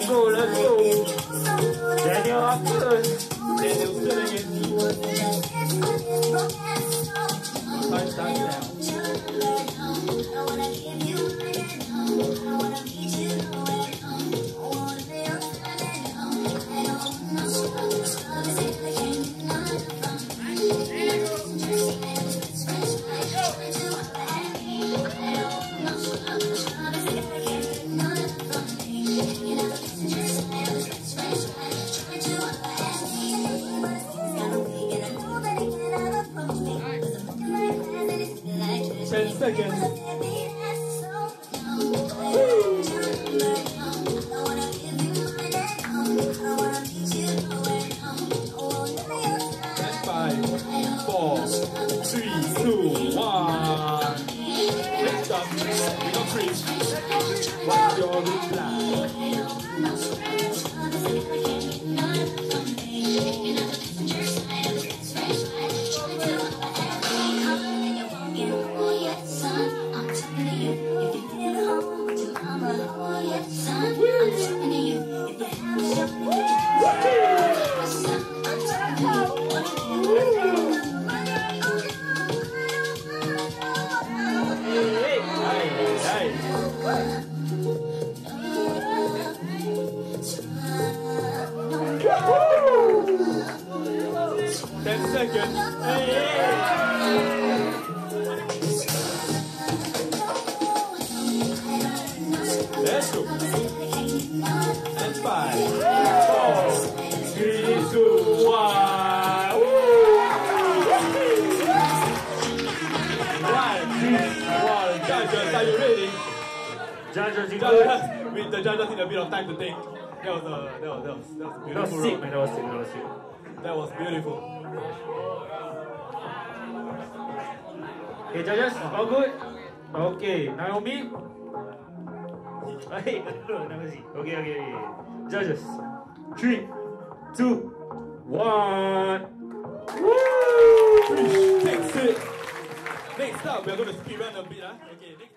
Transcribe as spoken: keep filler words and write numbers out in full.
Let's go, let's go. Daniel up first. Daniel still against me. Time starts now. ten seconds. Five, four, three, two, one. Next up, we got Krish. What's your reply? ten seconds. Hey, hey. Let's go. And five, four, three, two, one. Woo! One, two, one. Judges, are you ready? Judges, you judges. With the judges in a bit of time to think. That was a that was that was that was beautiful. That was sick, man. That was sick. That was sick. That was beautiful. Okay, judges, all good? Okay, Naomi. Hey, okay, okay, okay. Judges, three, two, one. Woo! Takes it. Next up, we're going to speed run a bit, huh? Okay, next.